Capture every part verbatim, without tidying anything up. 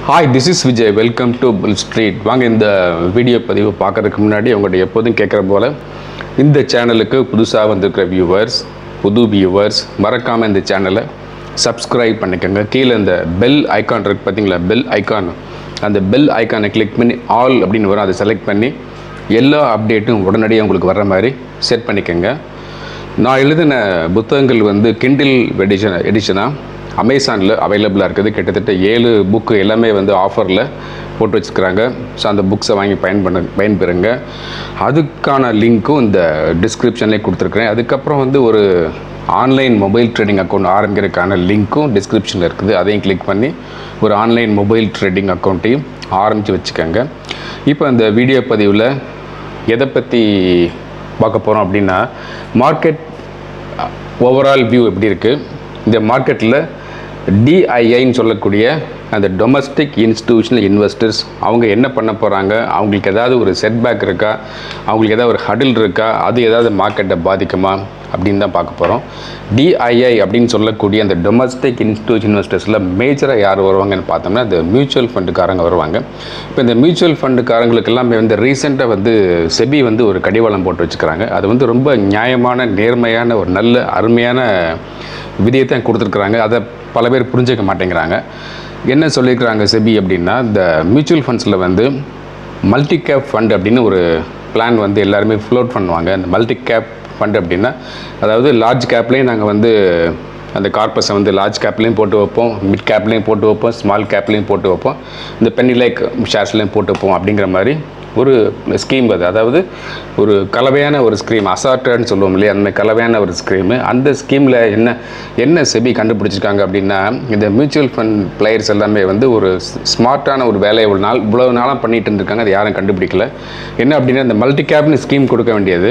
Hi, this is Vijay. Welcome to Bull Street. வாங்க இந்த video பதிவு பார்க்கறதுக்கு முன்னாடி உங்கள்கிட்ட எப்போதும் கேட்குற போல் இந்த சேனலுக்கு புதுசாக வந்திருக்கிற வியூவர்ஸ் புது வியூவர்ஸ் மறக்காமல் இந்த சேனலை சப்ஸ்கிரைப் பண்ணிக்கோங்க. கீழே இந்த பெல் ஐக்கான் இருக்குது பார்த்தீங்களா, பெல் ஐக்கான், அந்த பெல் ஐக்கானை கிளிக் பண்ணி ஆல் அப்படின்னு வரும், அதை செலக்ட் பண்ணி எல்லா அப்டேட்டும் உடனடியாக உங்களுக்கு வர்ற மாதிரி செட் பண்ணிக்கோங்க. நான் எழுதின புத்தகங்கள் வந்து கிண்டில் எடிஷன் எடிஷனாக அமேசானில் அவைலபிளாக இருக்குது. கிட்டத்தட்ட ஏழு புக்கு எல்லாமே வந்து ஆஃபரில் போட்டு வச்சுருக்கிறாங்க. ஸோ அந்த புக்ஸை வாங்கி பயன் பண்ண பயன்பெறுங்க. அதுக்கான லிங்க்கும் இந்த டிஸ்கிரிப்ஷன்லேயே கொடுத்துருக்குறேன். அதுக்கப்புறம் வந்து ஒரு ஆன்லைன் மொபைல் ட்ரேடிங் அக்கௌண்ட் ஆரம்பிக்கிறதுக்கான லிங்க்கும் டிஸ்கிரிப்ஷனில் இருக்குது. அதையும் கிளிக் பண்ணி ஒரு ஆன்லைன் மொபைல் ட்ரேடிங் அக்கௌண்ட்டையும் ஆரம்பித்து வச்சுக்கோங்க. இப்போ இந்த வீடியோ பதிவில் எதை பற்றி பார்க்க போகிறோம் அப்படின்னா, மார்க்கெட் ஓவரால் வியூ எப்படி இருக்குது, இந்த மார்க்கெட்டில் டிஐஐன்னு சொல்லக்கூடிய அந்த டொமஸ்டிக் இன்ஸ்டிடியூஷனல் இன்வெஸ்டர்ஸ் அவங்க என்ன பண்ண போகிறாங்க, அவங்களுக்கு ஏதாவது ஒரு செட்பேக் இருக்கா, அவங்களுக்கு ஏதாவது ஒரு ஹடில் இருக்கா, அது ஏதாவது மார்க்கெட்டை பாதிக்குமா அப்படின்னு தான் பார்க்க போகிறோம். டிஐஐ அப்படின்னு சொல்லக்கூடிய அந்த டொமஸ்டிக் இன்ஸ்டிடியூஷன் இன்வெஸ்டர்ஸில் மேஜராக யார் வருவாங்கன்னு பார்த்தோம்னா இந்த மியூச்சுவல் ஃபண்டுக்காரங்க வருவாங்க. இப்போ இந்த மியூச்சுவல் ஃபண்டுக்காரங்களுக்கு எல்லாமே வந்து ரீசெண்டாக வந்து செபி வந்து ஒரு கடிவாளம் போட்டு வச்சுக்கிறாங்க. அது வந்து ரொம்ப நியாயமான நேர்மையான ஒரு நல்ல அருமையான விதியத்தை கொடுத்துருக்குறாங்க. அதை பல பேர் புரிஞ்சிக்க மாட்டேங்கிறாங்க. என்ன சொல்லியிருக்கிறாங்க செபி அப்படின்னா, இந்த மியூச்சுவல் ஃபண்ட்ஸில் வந்து மல்டி கேப் ஃபண்ட் அப்படின்னு ஒரு பிளான் வந்து எல்லாருமே ஃப்ளோட் பண்ணுவாங்க. அந்த மல்டி கேப் ஃபண்ட் அப்படின்னா, அதாவது லார்ஜ் கேப்லேயும் நாங்கள் வந்து அந்த கார்பஸை வந்து லார்ஜ் கேப்லேயும் போட்டு வைப்போம், மிட் கேப்லேயும் போட்டு வைப்போம், ஸ்மால் கேப்லேயும் போட்டு வைப்போம், இந்த பென்னி லைக் ஷேர்ஸ்லேயும் போட்டு வைப்போம் அப்படிங்கிற மாதிரி ஒரு ஸ்கீம். அது அதாவது ஒரு கலவையான ஒரு ஸ்கீம், அசார்ட்டட்னு சொல்லுவோம் இல்லையா, அந்த மாதிரி கலவையான ஒரு ஸ்கீமு. அந்த ஸ்கீமில் என்ன என்ன செபி கண்டுபிடிச்சிருக்காங்க அப்படின்னா, இந்த மியூச்சுவல் ஃபண்ட் பிளேயர்ஸ் எல்லாமே வந்து ஒரு ஸ்மார்ட்டான ஒரு வேலையை ஒரு நாள் இவ்வளவு நாளாக பண்ணிகிட்டு இருந்திருக்காங்க. அது யாரும் கண்டுபிடிக்கல. என்ன அப்படின்னா, இந்த மல்டி கேப்னு ஸ்கீம் கொடுக்க வேண்டியது,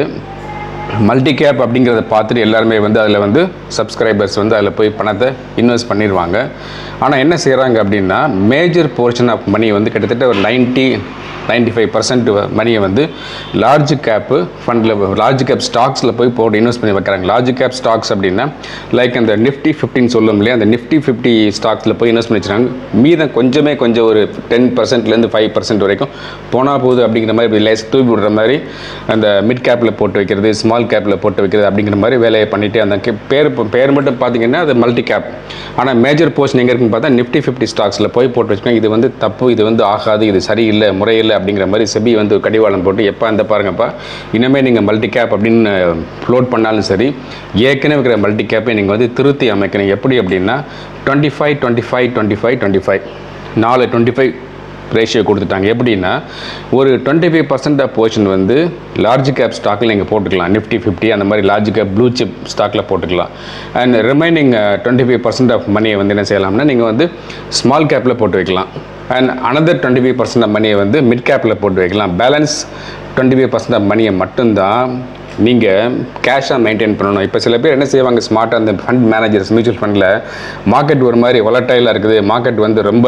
மல்டி கேப் அப்படிங்கிறத பார்த்துட்டு எல்லாருமே வந்து அதில் வந்து சப்ஸ்கிரைபர்ஸ் வந்து அதில் போய் பணத்தை இன்வெஸ்ட் பண்ணிடுவாங்க. ஆனால் என்ன செய்கிறாங்க அப்படின்னா, மேஜர் போர்ஷன் ஆஃப் மணி வந்து கிட்டத்தட்ட ஒரு நைன்ட்டி நைன்டி ஃபைவ் பர்சன்ட் மணியை வந்து லார்ஜ் கேப்பு ஃபண்டில் லார்ஜ் கேப் ஸ்டாக்ஸில் போய் போட்டு இன்வெஸ்ட் பண்ணி வைக்கிறாங்க. லார்ஜ் கேப் ஸ்டாக்ஸ் அப்படின்னா லைக் அந்த நிஃப்டி ஃபிஃப்டின்னு சொல்லும் இல்லையா, அந்த நிஃப்டி ஃபிஃப்டி ஸ்டாக்ஸில் போய் இன்வெஸ்ட் பண்ணி வச்சுருக்காங்க. மீதம் கொஞ்சமே கொஞ்சம் ஒரு டென் பர்சன்ட்லேருந்து ஃபைவ் பர்சன்ட் வரைக்கும் போனால் போகுது அப்படிங்கிற மாதிரி லேஸ் தூக்கி விடுற மாதிரி அந்த மிட் கேப்பில் போட்டு வைக்கிறது, ஸ்மால் கேப்பில் போட்டு வைக்கிறது அப்படிங்கிற மாதிரி வேலையை பண்ணிவிட்டு அந்த பேர் பேர் மட்டும் பார்த்தீங்கன்னா அது மல்டி கேப். ஆனால் மேஜர் போர்ஷன் எங்கே இருக்குன்னு பார்த்தா நிஃப்டி ஃபிஃப்டி ஸ்டாக்ஸில் போய் போட்டு வச்சுக்கோங்க. இது வந்து தப்பு, இது வந்து ஆகாது, இது சரியில்லை, முறையில் அப்படிங்கிற மாதிரி செபி வந்து கடிவாளம் போட்டு எப்போ அந்த பாருங்கப்பா, இனிமேல் நீங்கள் மல்டி கேப் அப்படின்னு ஃப்ளோட் பண்ணாலும் சரி, ஏற்கனவே இருக்கிற மல்டி கேப்பை நீங்கள் வந்து திருத்தி அமைக்கணும். எப்படி அப்படின்னா twenty five twenty five twenty five twenty five நாலு டுவெண்ட்டி ஃபைவ் ரேஷியோ கொடுத்துட்டாங்க. எப்படின்னா ஒரு twenty five percent of portion வந்து லார்ஜ் கேப் ஸ்டாக்கில் நீங்கள் போட்டுக்கலாம், நிஃப்டி ஃபிஃப்டி அந்த மாதிரி லார்ஜ் கேப் ப்ளூ சிப் ஸ்டாக்கில் போட்டுக்கலாம். And remaining twenty five percent of மணியை வந்து என்ன செய்யலாம்னா நீங்கள் வந்து ஸ்மால் கேப்பில் போட்டு வைக்கலாம். And another twenty five percent of மணியை வந்து மிட் கேப்பில் போட்டு வைக்கலாம். Balance twenty five percent of மணியை மட்டும்தான் நீங்கள் கேஷாக மெயின்டைன் பண்ணணும். இப்போ சில பேர் என்ன செய்வாங்க, ஸ்மார்ட்டாக அந்த ஃபண்ட் மேனேஜர்ஸ் மியூச்சுவல் ஃபண்டில் மார்க்கெட் ஒரு மாதிரி வொலட்டைலாக இருக்குது, மார்க்கெட் வந்து ரொம்ப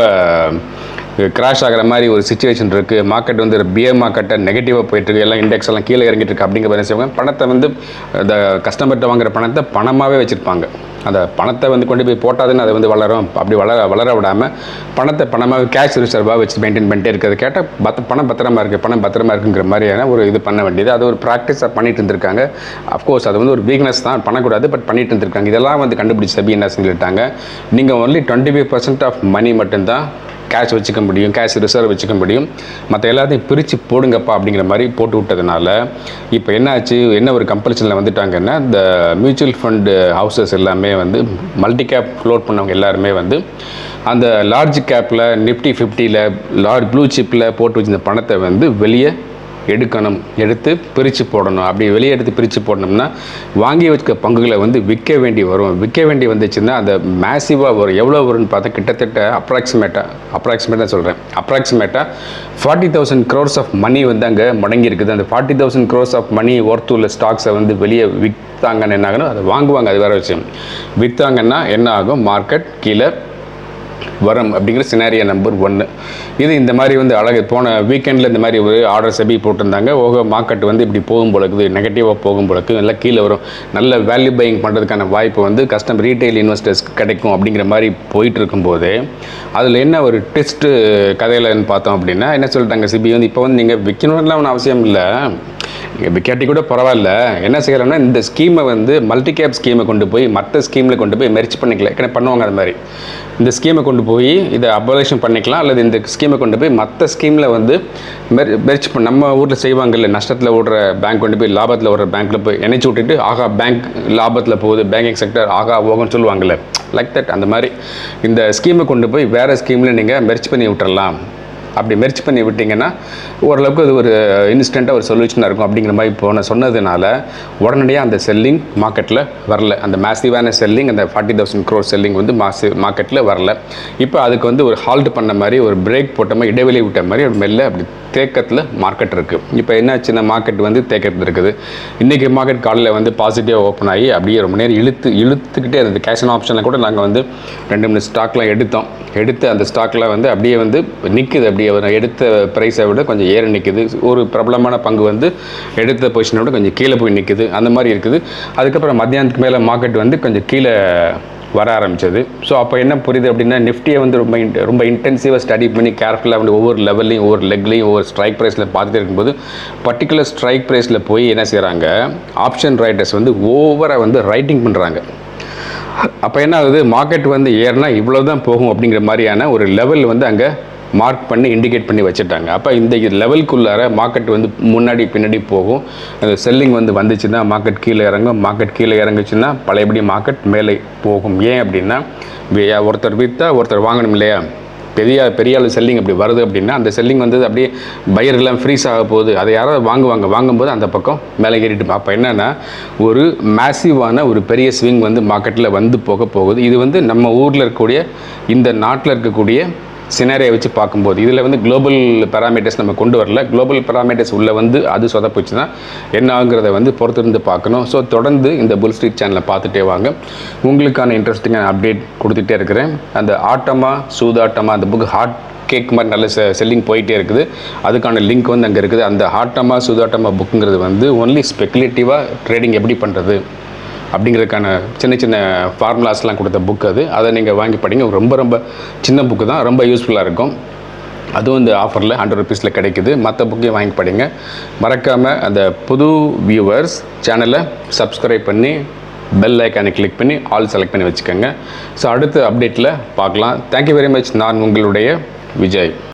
கிராஷ் ஆகிற மாதிரி ஒரு சிச்சுவேஷன் இருக்குது, மார்க்கெட் வந்து பியர் மார்க்கெட்டை நெகட்டிவாக போயிட்டுருக்கு, எல்லாம் இண்டெக்ஸ் எல்லாம் கீழே இறங்கிட்டு இருக்கு அப்படிங்கிற மாதிரி செய்வாங்க. பணத்தை வந்து இந்த கஸ்டமர்கிட்ட வாங்குற பணத்தை பணமாகவே வச்சுருப்பாங்க. அந்த பணத்தை வந்து கொண்டு போய் போட்டாதுன்னு அதை வந்து வளரும், அப்படி வளர வளர விடாமல் பணத்தை பணமாக கேஷ் ரிசர்வாக வச்சு மெயின்டைன் பண்ணிட்டே இருக்கிறது. கேட்டால் பத் பணம் பத்திரமா இருக்குது, பணம் பத்திரமா இருக்குங்கிற மாதிரியான ஒரு இது பண்ண வேண்டியது. அது ஒரு ப்ராக்டிஸாக பண்ணிட்டு இருந்திருக்காங்க. அஃப்கோர்ஸ் அது வந்து ஒரு வீக்னஸ் தான், பண்ணக்கூடாது, பட் பண்ணிட்டு இருந்திருக்காங்க. இதெல்லாம் வந்து கண்டுபிடிச்சி செபி என்ன சொல்லிட்டாங்க, நீங்கள் only twenty five percent of money மட்டும்தான் கேஷ் வச்சுக்க முடியும், கேஷ் ரிசர்வ் வச்சுக்க முடியும், மற்ற எல்லாத்தையும் பிரித்து போடுங்கப்பா அப்படிங்கிற மாதிரி போட்டு விட்டதுனால இப்போ என்ன ஆச்சு, என்ன ஒரு கம்பல்ஷனில் வந்துட்டாங்கன்னா, இந்த மியூச்சுவல் ஃபண்டு ஹவுசஸ் எல்லாமே வந்து மல்டி கேப் ஃப்ளோட் பண்ணவங்க எல்லாருமே வந்து அந்த லார்ஜ் கேப்பில் நிஃப்டி ஃபிஃப்டியில் லார்ஜ் ப்ளூ சிப்பில் போட்டு வச்சிருந்த பணத்தை வந்து வெளியே எடுக்கணும், எடுத்து பிரித்து போடணும். அப்படி வெளியே எடுத்து பிரித்து போடணும்னா வாங்கி வச்சுக்க பங்குகளை வந்து விற்க வேண்டி வரும். விற்க வேண்டி வந்துச்சுன்னா அந்த மேசிவாக வரும். எவ்வளோ வரும்னு பார்த்தா கிட்டத்தட்ட அப்ராக்சிமேட்டாக அப்ராக்சிமேட்டாக சொல்கிறேன் அப்ராக்சிமேட்டாக forty thousand crores of money வந்து அங்கே முடங்கி இருக்குது. அந்த forty thousand crores of money worth உள்ள ஸ்டாக்ஸை வந்து வெளியே விற்றாங்கன்னு என்ன ஆகணும், அதை வாங்குவாங்க, அது வேறு விஷயம். விற்றாங்கன்னா என்ன ஆகும், மார்க்கெட் கீழே வரும் அப்படிங்கிற சினாரியோ நம்பர் ஒன்று. இது இந்த மாதிரி வந்து அழகு போன வீக்கெண்டில் இந்த மாதிரி ஒரு ஆர்டர் செபி போட்டிருந்தாங்க. ஓகோ மார்க்கெட் வந்து இப்படி போகும் பொழுது நெகட்டிவாக போகும் பொழுது எல்லாம் கீழே வரும், நல்ல வேல்யூ பையிங் பண்ணுறதுக்கான வாய்ப்பு வந்து கஸ்டம் ரீட்டைல் இன்வெஸ்டர்ஸ்க்கு கிடைக்கும் அப்படிங்கிற மாதிரி போயிட்டு இருக்கும்போது அதில் என்ன ஒரு டெஸ்ட்டு கதையில்னு பார்த்தோம் அப்படின்னா என்ன சொல்லிட்டாங்க, சிபி வந்து இப்போ வந்து நீங்கள் விற்கணும்லாம் ஒன்றும் அவசியம் இல்லை, விற்காட்டி கூட பரவாயில்ல, என்ன செய்யலாம்னா இந்த ஸ்கீமை வந்து மல்டி கேப் ஸ்கீமை கொண்டு போய் மற்ற ஸ்கீமில் கொண்டு போய் மெர்ச் பண்ணிக்கலாம். ஏன்னா பண்ணுவாங்க அது மாதிரி, இந்த ஸ்கீமை கொண்டு போய் இதை அபாலிஷன் பண்ணிக்கலாம், அல்லது இந்த ஸ்கீமை கொண்டு போய் மற்ற ஸ்கீமில் வந்து மெர் மெர்ச் பண்ண நம்ம ஊரில் செய்வாங்கல்ல, நஷ்டத்தில் ஓடுற பேங்க் கொண்டு போய் லாபத்தில் ஓடுற பேங்க்கில் போய் இணைச்சி விட்டுட்டு ஆகா பேங்க் லாபத்தில் போகுது, பேங்கிங் செக்டர் ஆகா போகும்னு சொல்லுவாங்கள்ல, லைக் தட். அந்த மாதிரி இந்த ஸ்கீமை கொண்டு போய் வேறு ஸ்கீமில் நீங்கள் மெர்ச் பண்ணி விட்டுறலாம். அப்படி மெர்ச் பண்ணி விட்டிங்கன்னா ஓரளவுக்கு அது ஒரு இன்ஸ்டண்ட்டாக ஒரு சொல்யூஷனாக இருக்கும் அப்படிங்கிற மாதிரி போன சொன்னதுனால உடனடியாக அந்த செல்லிங் மார்க்கெட்டில் வரல. அந்த மேசிவான செல்லிங், அந்த ஃபார்ட்டி தௌசண்ட் க்ரோர் செல்லிங் வந்து மாசி மார்க்கெட்டில் வரல. இப்போ அதுக்கு வந்து ஒரு ஹால்ட் பண்ண மாதிரி, ஒரு பிரேக் போட்ட மாதிரி, இடைவெளி விட்ட மாதிரி ஒரு மெல்ல அப்படி தேக்கத்தில் மார்க்கெட் இருக்குது. இப்போ என்னாச்சுன்னா மார்க்கெட் வந்து தேக்கத்தில் இருக்குது. இன்றைக்கி மார்க்கெட் காலையில் வந்து பாசிட்டிவாக ஓப்பன் ஆகி அப்படியே ரொம்ப நேரம் இழுத்து இழுத்துக்கிட்டே இருந்தது. கேஷ் அண்ட் ஆப்ஷனில் கூட நாங்கள் வந்து ரெண்டு மூணு ஸ்டாக்லாம் எடுத்தோம். எடுத்து அந்த ஸ்டாக்கில் வந்து அப்படியே வந்து நிற்குது, அப்படியே எடுத்த ப்ரைஸை விட கொஞ்சம் ஏற நிற்குது. ஒரு பிரபலமான பங்கு வந்து எடுத்த பொசிஷனை விட கொஞ்சம் கீழே போய் நிற்குது, அந்த மாதிரி இருக்குது. அதுக்கப்புறம் மத்தியானத்துக்கு மேலே மார்க்கெட் வந்து கொஞ்சம் கீழே வர ஆரம்பித்தது. ஸோ அப்போ என்ன புரியுது அப்படின்னா நிஃப்டியை வந்து ரொம்ப ரொம்ப இன்டென்சிவாக ஸ்டடி பண்ணி கேர்ஃபுல்லாக வந்து ஒவ்வொரு லெவல்லையும் ஒவ்வொரு லெக்லையும் ஒவ்வொரு ஸ்ட்ரைக் ப்ரைஸில் பார்த்துட்டு இருக்கும்போது பர்டிகுலர் ஸ்ட்ரைக் ப்ரைஸில் போய் என்ன செய்கிறாங்க, ஆப்ஷன் ரைட்டர்ஸ் வந்து ஓவராக வந்து ரைட்டிங் பண்ணுறாங்க. அப்போ என்ன ஆகுது, மார்க்கெட் வந்து ஏறினா இவ்வளோ தான் போகும் அப்படிங்கிற மாதிரியான ஒரு லெவல் வந்து அங்கே மார்க் பண்ணி இண்டிகேட் பண்ணி வச்சுட்டாங்க. அப்போ இந்த லெவலுக்குள்ளார மார்க்கெட் வந்து முன்னாடி பின்னாடி போகும். அந்த செல்லிங் வந்து வந்துச்சுன்னா மார்க்கெட் கீழே இறங்கும், மார்க்கெட் கீழே இறங்குச்சுன்னா பழையபடி மார்க்கெட் மேலே போகும். ஏன் அப்படின்னா ஒருத்தர் விற்றா ஒருத்தர் வாங்கணும் இல்லையா, பெரிய பெரிய அளவு செல்லிங் அப்படி வருது அப்படின்னா அந்த செல்லிங் வந்து அப்படியே பையர்லாம் ஃப்ரீஸ் ஆக போகுது, அதை யாராவது வாங்குவாங்க, வாங்கும்போது அந்த பக்கம் மேலே ஏறிட்டு. அப்போ என்னென்னா ஒரு மேசிவான ஒரு பெரிய ஸ்விங் வந்து மார்க்கெட்டில் வந்து போக போகுது. இது வந்து நம்ம ஊரில் இருக்கக்கூடிய இந்த நாட்டில் இருக்கக்கூடிய சினாரியை வச்சு பார்க்கும்போது இதில் வந்து குளோபல் பேராமீட்டர்ஸ் நம்ம கொண்டு வரல. குளோபல் பேராமீட்டர்ஸ் உள்ளே வந்து அது சொதப்பிச்சுன்னா என்ன ஆகுங்கிறத வந்து பொறுத்திருந்து பார்க்கணும். ஸோ தொடர்ந்து இந்த புல் ஸ்ட்ரீட் சேனலை பார்த்துட்டே வாங்க, உங்களுக்கான இன்ட்ரெஸ்டிங்கான அப்டேட் கொடுத்துட்டே இருக்கிறேன். அந்த ஆட்டமா சூதாட்டமா அந்த புக் ஹாட் கேக் மாதிரி நல்ல செ செல்லிங் போயிட்டே இருக்குது. அதுக்கான லிங்க் வந்து அங்கே இருக்குது. அந்த ஆட்டமா சூதாட்டமா புக்குங்கிறது வந்து ஒன்லி ஸ்பெக்குலேட்டிவாக ட்ரேடிங் எப்படி பண்ணுறது அப்படிங்கிறதுக்கான சின்ன சின்ன ஃபார்முலாஸ்லாம் கொடுத்த புக் அது. அதை நீங்கள் வாங்கி படிங்க. ரொம்ப ரொம்ப சின்ன புக்கு தான், ரொம்ப யூஸ்ஃபுல்லாக இருக்கும். அதுவும் இந்த ஆஃபரில் ஹண்ட்ரட் ருபீஸில் கிடைக்குது. மற்ற புக்கையும் வாங்கி படிங்க. மறக்காமல் அந்த புது வியூவர்ஸ் சேனலை சப்ஸ்கிரைப் பண்ணி பெல் ஐக்கானை கிளிக் பண்ணி ஆல் செலக்ட் பண்ணி வச்சுக்கோங்க. ஸோ அடுத்த அப்டேட்டில் பார்க்கலாம். Thank you very much. நான் உங்களுடைய விஜய்.